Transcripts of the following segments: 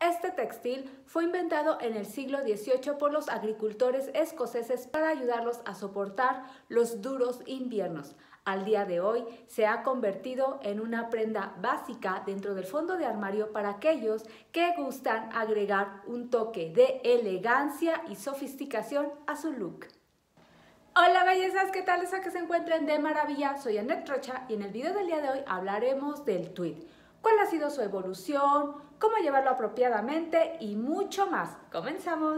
Este textil fue inventado en el siglo XVIII por los agricultores escoceses para ayudarlos a soportar los duros inviernos. Al día de hoy se ha convertido en una prenda básica dentro del fondo de armario para aquellos que gustan agregar un toque de elegancia y sofisticación a su look. Hola bellezas, ¿qué tal? Espero que se encuentren de maravilla. Soy Annette Rocha y en el video del día de hoy hablaremos del tweed. ¿Cuál ha sido su evolución? ¿Cómo llevarlo apropiadamente? Y mucho más. ¡Comenzamos!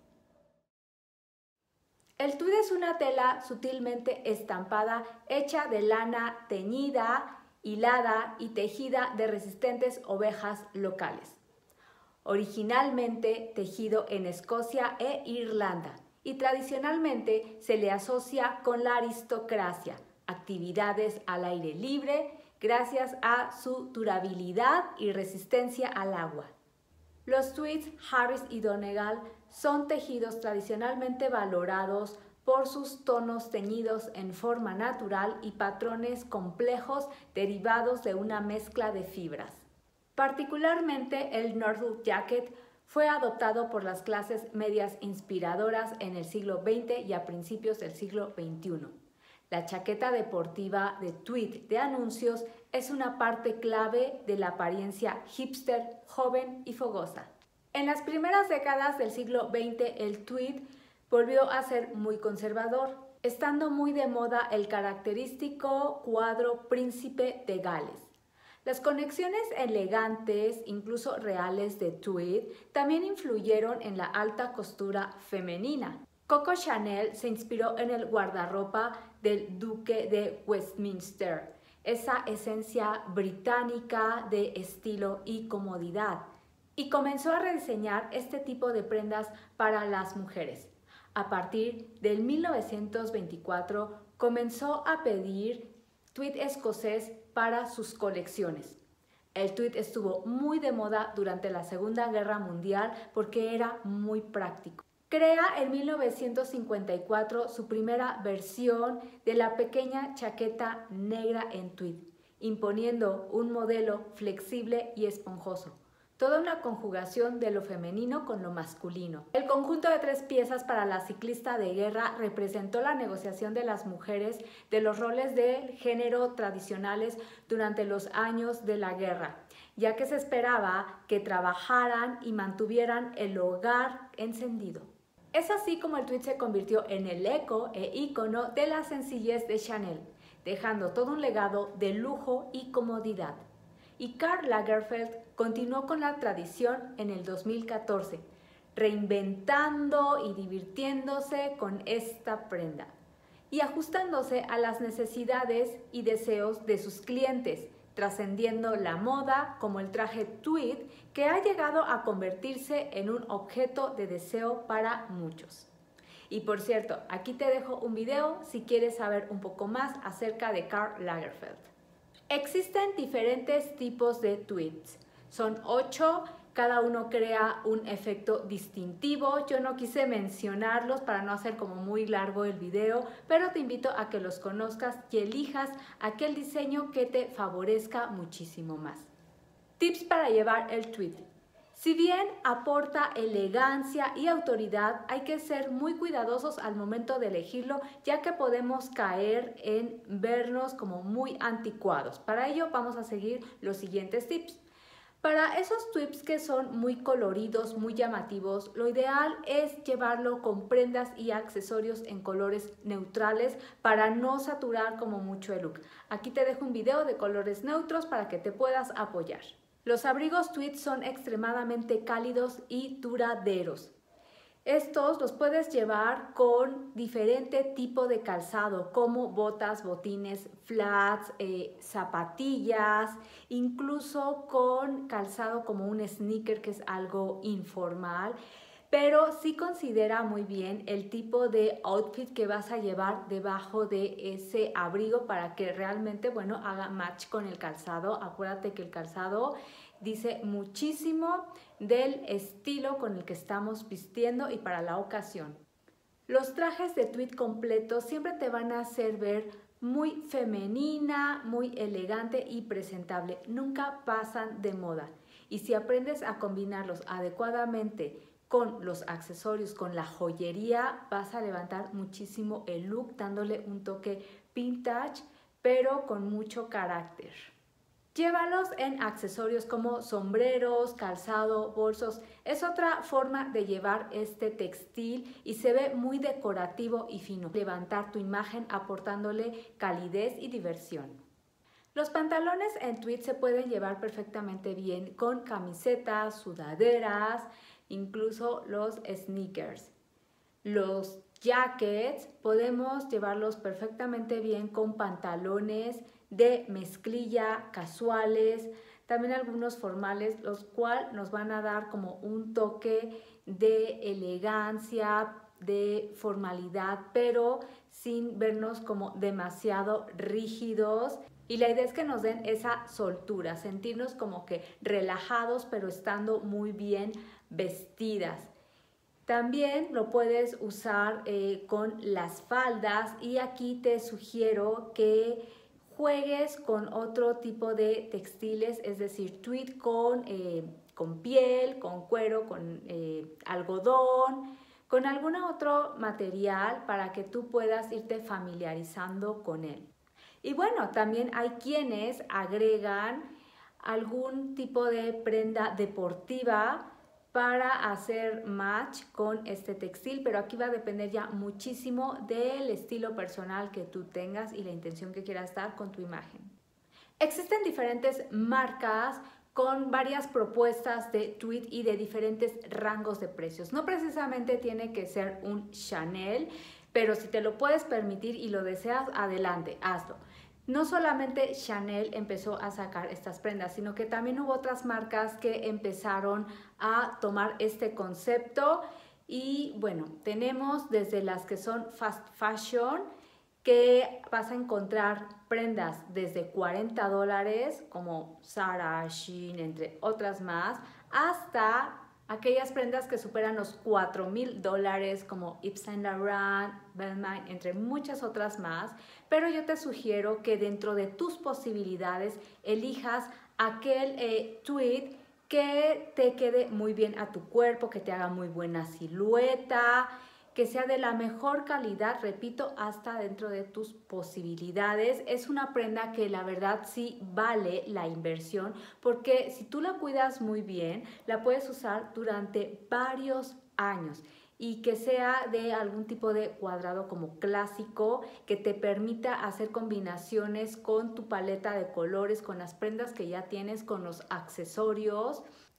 El tweed es una tela sutilmente estampada, hecha de lana teñida, hilada y tejida de resistentes ovejas locales. Originalmente tejido en Escocia e Irlanda y tradicionalmente se le asocia con la aristocracia, actividades al aire libre, gracias a su durabilidad y resistencia al agua. Los tweeds Harris y Donegal son tejidos tradicionalmente valorados por sus tonos teñidos en forma natural y patrones complejos derivados de una mezcla de fibras. Particularmente el Norfolk Jacket fue adoptado por las clases medias inspiradoras en el siglo XX y a principios del siglo XXI. La chaqueta deportiva de tweed de anuncios es una parte clave de la apariencia hipster, joven y fogosa. En las primeras décadas del siglo XX, el tweed volvió a ser muy conservador, estando muy de moda el característico cuadro Príncipe de Gales. Las conexiones elegantes, incluso reales, de tweed también influyeron en la alta costura femenina. Coco Chanel se inspiró en el guardarropa del Duque de Westminster, esa esencia británica de estilo y comodidad, y comenzó a rediseñar este tipo de prendas para las mujeres. A partir del 1924 comenzó a pedir tweed escocés para sus colecciones. El tweed estuvo muy de moda durante la Segunda Guerra Mundial porque era muy práctico. Crea en 1954 su primera versión de la pequeña chaqueta negra en tweed, imponiendo un modelo flexible y esponjoso. Toda una conjugación de lo femenino con lo masculino. El conjunto de 3 piezas para la ciclista de guerra representó la negociación de las mujeres de los roles de género tradicionales durante los años de la guerra, ya que se esperaba que trabajaran y mantuvieran el hogar encendido. Es así como el tweed se convirtió en el eco e ícono de la sencillez de Chanel, dejando todo un legado de lujo y comodidad. Y Karl Lagerfeld continuó con la tradición en el 2014, reinventando y divirtiéndose con esta prenda y ajustándose a las necesidades y deseos de sus clientes, trascendiendo la moda como el traje tweed que ha llegado a convertirse en un objeto de deseo para muchos. Y por cierto, aquí te dejo un video si quieres saber un poco más acerca de Karl Lagerfeld. Existen diferentes tipos de tweeds. Son 8, cada uno crea un efecto distintivo. Yo no quise mencionarlos para no hacer como muy largo el video, pero te invito a que los conozcas y elijas aquel diseño que te favorezca muchísimo más. Tips para llevar el tweed. Si bien aporta elegancia y autoridad, hay que ser muy cuidadosos al momento de elegirlo, ya que podemos caer en vernos como muy anticuados. Para ello vamos a seguir los siguientes tips. Para esos tweeds que son muy coloridos, muy llamativos, lo ideal es llevarlo con prendas y accesorios en colores neutrales para no saturar como mucho el look. Aquí te dejo un video de colores neutros para que te puedas apoyar. Los abrigos tweed son extremadamente cálidos y duraderos. Estos los puedes llevar con diferente tipo de calzado, como botas, botines, flats, zapatillas, incluso con calzado como un sneaker, que es algo informal. Pero sí considera muy bien el tipo de outfit que vas a llevar debajo de ese abrigo para que realmente, bueno, haga match con el calzado. Acuérdate que el calzado dice muchísimo del estilo con el que estamos vistiendo y para la ocasión. Los trajes de tweed completos siempre te van a hacer ver muy femenina, muy elegante y presentable. Nunca pasan de moda. y si aprendes a combinarlos adecuadamente con los accesorios, con la joyería, vas a levantar muchísimo el look, dándole un toque vintage, pero con mucho carácter. Llévalos en accesorios como sombreros, calzado, bolsos. Es otra forma de llevar este textil y se ve muy decorativo y fino. Levantar tu imagen aportándole calidez y diversión. Los pantalones en tweed se pueden llevar perfectamente bien con camisetas, sudaderas, incluso los sneakers. Los jackets podemos llevarlos perfectamente bien con pantalones de mezclilla, casuales, también algunos formales, los cuales nos van a dar como un toque de elegancia, de formalidad, pero sin vernos como demasiado rígidos. Y la idea es que nos den esa soltura, sentirnos como que relajados, pero estando muy bien vestidas. También lo puedes usar con las faldas y aquí te sugiero que juegues con otro tipo de textiles, es decir, tweed con piel, con cuero, con algodón, con algún otro material para que tú puedas irte familiarizando con él. Y bueno, también hay quienes agregan algún tipo de prenda deportiva para hacer match con este textil, pero aquí va a depender ya muchísimo del estilo personal que tú tengas y la intención que quieras dar con tu imagen. Existen diferentes marcas con varias propuestas de tweed y de diferentes rangos de precios. No precisamente tiene que ser un Chanel, pero si te lo puedes permitir y lo deseas, adelante, hazlo. No solamente Chanel empezó a sacar estas prendas, sino que también hubo otras marcas que empezaron a tomar este concepto y bueno, tenemos desde las que son fast fashion, que vas a encontrar prendas desde $40 como Zara, Shein, entre otras más, hasta aquellas prendas que superan los $4,000 como Yves Saint Laurent, Balmain, entre muchas otras más, pero yo te sugiero que dentro de tus posibilidades elijas aquel tweed que te quede muy bien a tu cuerpo, que te haga muy buena silueta, que sea de la mejor calidad, repito, hasta dentro de tus posibilidades. Es una prenda que la verdad sí vale la inversión, porque si tú la cuidas muy bien, la puedes usar durante varios años y que sea de algún tipo de cuadrado como clásico, que te permita hacer combinaciones con tu paleta de colores, con las prendas que ya tienes, con los accesorios.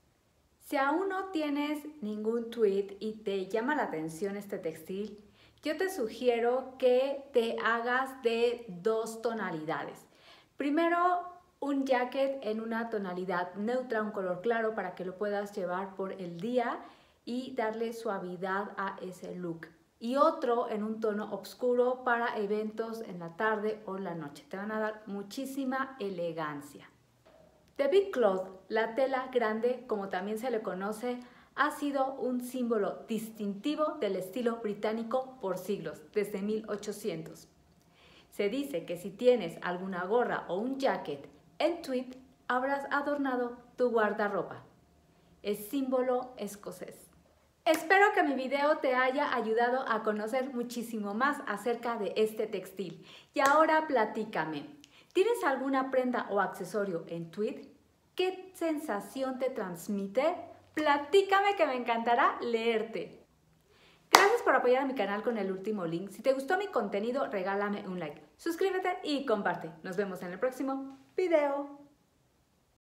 Si aún no tienes ningún tweed y te llama la atención este textil, yo te sugiero que te hagas de 2 tonalidades. Primero, un jacket en una tonalidad neutra, un color claro, para que lo puedas llevar por el día y darle suavidad a ese look. Y otro en un tono oscuro para eventos en la tarde o la noche. Te van a dar muchísima elegancia. The Big Cloth, la tela grande, como también se le conoce, ha sido un símbolo distintivo del estilo británico por siglos, desde 1800. Se dice que si tienes alguna gorra o un jacket en tweed, habrás adornado tu guardarropa. Es símbolo escocés. Espero que mi video te haya ayudado a conocer muchísimo más acerca de este textil. Y ahora platícame. ¿Tienes alguna prenda o accesorio en tweed? ¿Qué sensación te transmite? Platícame, que me encantará leerte. Gracias por apoyar a mi canal con el último link. Si te gustó mi contenido, regálame un like. Suscríbete y comparte. Nos vemos en el próximo video.